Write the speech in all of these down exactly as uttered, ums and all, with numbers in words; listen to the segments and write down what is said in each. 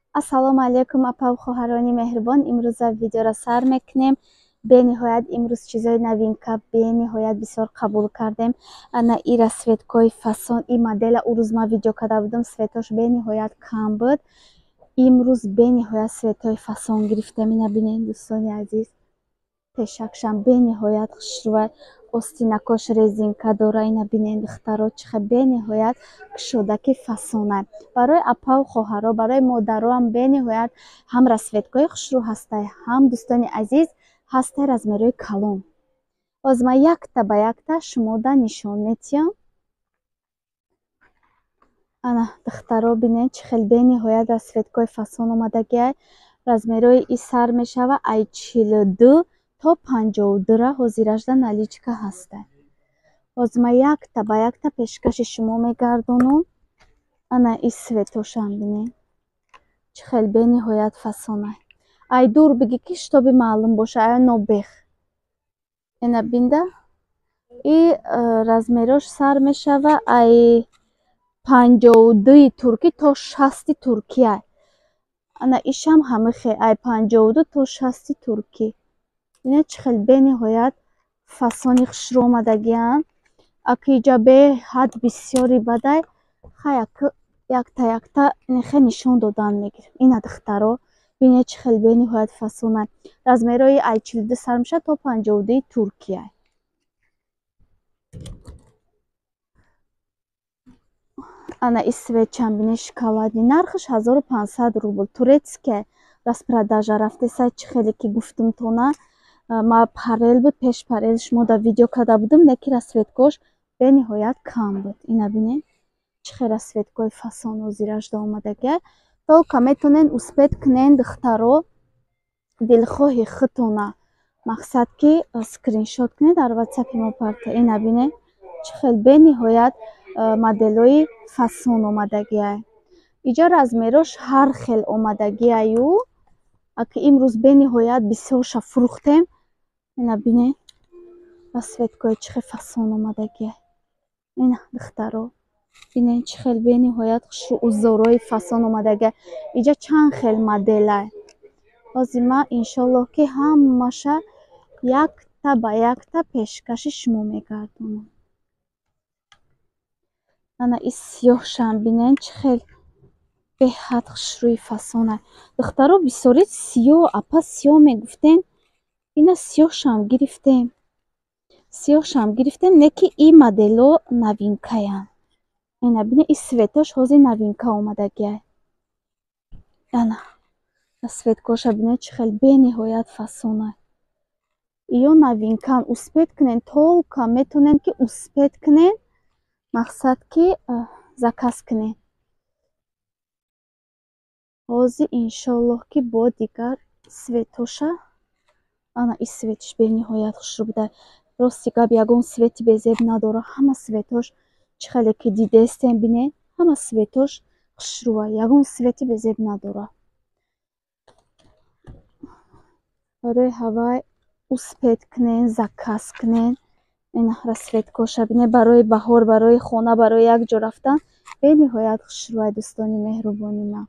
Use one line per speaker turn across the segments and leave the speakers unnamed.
Ассалому алейкум, апа ва хоҳарони меҳрубон. Имрӯза видеоро сар мекунем. Бениҳоят имрӯз чизои новинка бениҳоят бисёр қабул кардем. Ана ира светкои фасон и модела урӯз ман видео карда будам, светош бениҳоят кам буд. Имрӯз бениҳоят светои фасон гирифтем. Ина бинед дӯстони азиз, пешакшам бениҳоят хушрӯа, остинакош резинка дора. Ина бинед духтаро чихе бениҳоят кушодаки фасона. Барои апа ва хоҳаро, барои модарам бениҳоят ҳам расветкои хушрӯ ҳастай, ҳам дӯстони азиз ҳастай размерои калон. Ҳозир ман якта ба якта шумода нишон метиҳам. Ана духтаро бинед чӣ хел бениҳоят расветкои фасон омадагиай. Размерои и сар мешава ай чилу ду то панҷоҳу дура. Ҳозир ажда наличка ҳастай. Ҳозир ман якта ба якта пешкаши шумо мегардонам. Ана и светошам бинед чӣ хел бениҳоят фасонай. Ай дур биги ки шитоби маълум боша, ай нобех. Ина бинда и размерош сар мешава ай панҷоҳу дуи туркӣ то шасти туркия. Ана ишам ҳамихе ай панҷоҳу ду то шасти туркӣ. Бинед чӣ хел бениҳоят фасони хушрӯ омадагианд. Аки иҷа беҳад бисёри бадай хай аки якта якта нехе нишон додан мегирем. Ина духтаро бинед чӣ хел бениҳоят фасонай. Размерои ай чилу ду сар мешавад то панҷоҳу дуи туркия. Ана и светчам бинед шоколадни, нархаш ҳазору пансад рубл. Турецкия распродажа рафтеса чӣ хеле ки гуфтум тона. Ма парел буд, пеш парел шумода видео карда будам, леки расветкош бениҳоят кам буд. Ина бинед чӣ хел расветкои фасон ҳозир ажда омадагиай. Толка метонен успед кунен духтаро дилхоҳи худтона. Мақсад ки скриншот кунед дар ватсапи мо парта. Ина бинед чӣ хел бениҳоят моделои фасон омадагиай. Иҷа размерош ҳар хел омадагиаю. Аки имрӯз бениҳоят бисёрша фурӯхтем. Ина бинед расветкои чӣ хел фасон омадагиай. Ина духтаро бинед чӣ хел бениҳоят хушрӯ узорои фасон омадагиай. Иҷа чанд хел моделай. Ҳозир ман иншоаллоҳ ки ҳамаша якта ба якта пешкаши шумо мегардонам. Ана и сиёҳшам бинед чӣ хел беҳад хушрӯи фасонай. Духтаро бисёри сиёҳ, апа сиёҳ мегуфтен. Ина сиёҳшам гирифтем. Сиёҳшам гирифтем, леки и модело новинкаянд. Ина бинед и светош ҳозир новинка омадагиай. Ана расветкоша бинед чӣ хел бениҳоят фасонай. Иё новинкан. Успед кунен, толка метонен ки успед кунен. Мақсад ки заказ кунен. Ҳозир иншоаллоҳ ки бо дигар светоша. Ана и светиш бениҳоят хушрӯ буда. Рости гап ягон свети безеб надора. Ҳама светош чӣ хеле ки дидестем бинед. Ҳама светош хушрӯа. Ягон свети безеб надора. Барои ҳавай успед кунен, заказ кунен. Ина расветкоша бинед барои баҳор, барои хона, барои як ҷо рафтан бениҳоят хушрӯа. Дӯстони меҳрубони ман,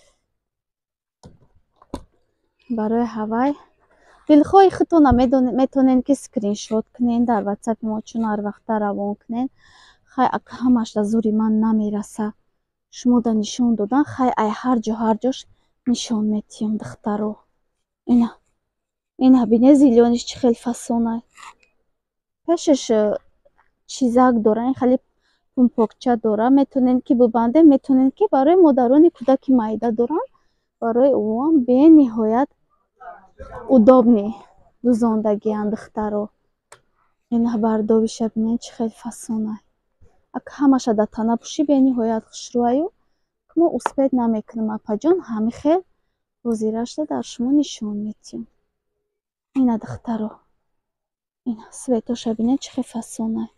барои ҳавай дилхоҳи худтона метонен ки скриншот кунен, дар ватсапи мо чун ҳар вақта равон кунен. Хай аки ҳамаш да зури ман намераса шумода нишон додан, хай ай ҳар ҷо ҳар ҷош нишон метиҳам духтаро. Ина ина бинед зилёниш чӣ хел фасонай. Пешаш чизак дора, ин хали пумпокча дора. Метонен ки бубанден, метонен ки барои модарони кӯдаки майда доранд, барои оам бениҳоят удобни дӯзондагиянд духтаро. Ина бардовиша бинед чӣ хел фасонай. Аки ҳамаша да тана пӯшӣ бениҳоят хушрӯаю. Ки мо успед намекунем апаҷон, ҳамихел ҳозир ажда дар шумо нишон метиҳам. Ина духтаро ина светоша бинед чӣ хел фасонай.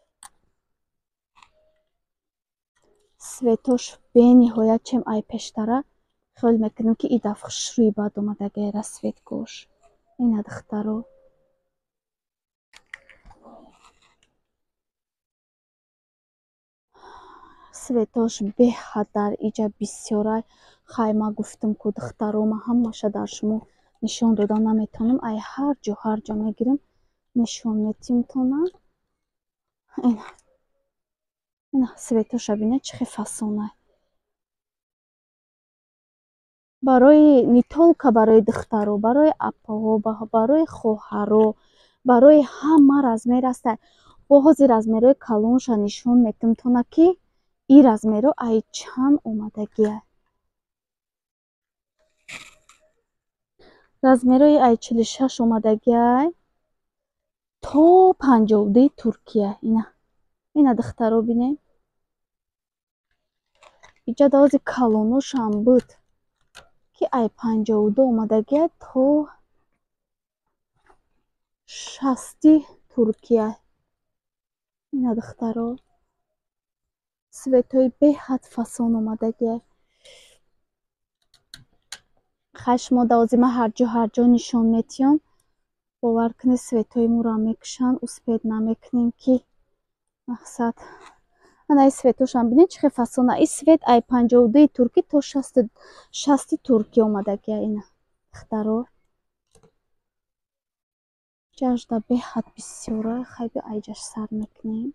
Светош бениҳоят чем ай пештара хёл мекунем ки и дафъ хушрӯи бад омадагиай расветкош. Ина духтаро светош беҳад дар иҷа бисёрай хайма гуфтам ку духтарома ҳамаша дар шумо нишон додан наметавонам. Ай ҳар ҷо ҳар ҷо мегирем нишон метимтонам. ина ина светоша бина чӣ хел фасонай. барои нитолка, барои духтаро, барои апаҳо, барои хоҳаро, барои ҳама размер аста. бо ҳози размерои калонша нишон метимтона ки ин размеро ай чанд омадагия. размерои ай чилу шаш омадагиай то панҷоҳу ду Туркия. ина ина духтаро бинем. иҷа дози калоношам буд ки ай панҷоҳу ду омадагиай то шасти Туркия. ина духтаро светои беҳад фасон омадагиай. хай шумо дозима ҳар ҷо ҳар ҷо нишон метиём. бовар кунед светои мура мекушанд, успед намекунем ки мақсад. ана ин светошам бинед чӣ хел фасона. ин свет ай панҷоҳу ду туркӣ то шасти туркӣ омадагия. ина духтаро ҷажда беҳад бисёра хайби айҷаш сар мекунем.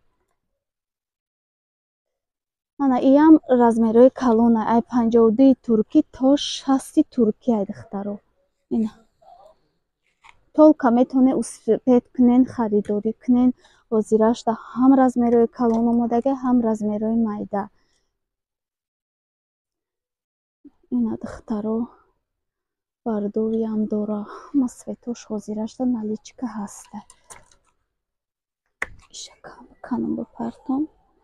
ана иам размерои калона ай панҷоҳу ду туркӣ то шасти туркӣ. ай духтаро ина толка метавонед успед кунен, харидорӣ кунен. ҳозирашда ҳам размерои калон омадаги, ҳам размерои майда. ина духтаро бардориам дора. ҳама светош ҳозирашда наличка ҳаста. ишакам биканам ба партом.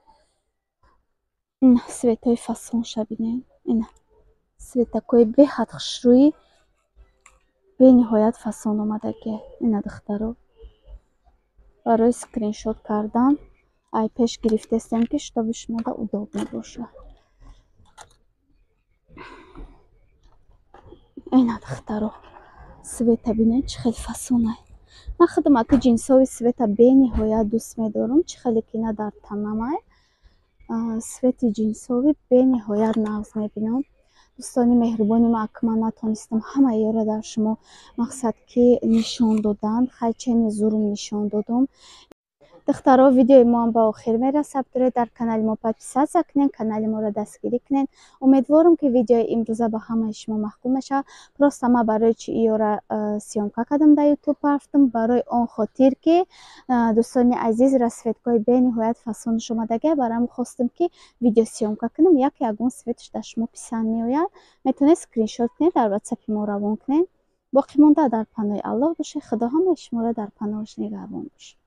ина светои фасонша бинем. ина светакои беҳад хушрӯӣ, бениҳоят фасон омадагия. ина духтаро барои скриншот кардан ай пеш гирифтестем ки штоби шумода удоб мебошад. ина духтаро света бинед чӣ хел фасонай. ман худам аки ҷинсови света бениҳоят дӯст медорам. чӣ хеле ки на дар танамай свети ҷинсови бениҳоят навз мебинам. дӯстони меҳрубони ман, аки ман натонистам ҳамаеро дар шумо мақсад ки нишон додан, хай чени зурм нишон додам. духтаро видеои моам ба охир мерасад. дуред дар канали мо подписатсия кунен, канали моро дастгирӣ кунен. умедворам ки видеои имрӯза ба ҳамаи шумо махкум мешавад. просто ман барои чӣ иёра сиёмка кардам дар ютуб рафтам, барои он хотир ки дӯстони азиз расветкои бениҳоят фасонаш омадагия барам хостам ки видео сиёмка кунам. як ягон светш дар шумо писанд меояд, метавонед скриншот кунед, дар ватсапи мо равон кунед. боқӣ монда дар паноҳи аллоҳ бошед. худо ҳамаи шуморо дар паноҳаш нигаҳбон бошад.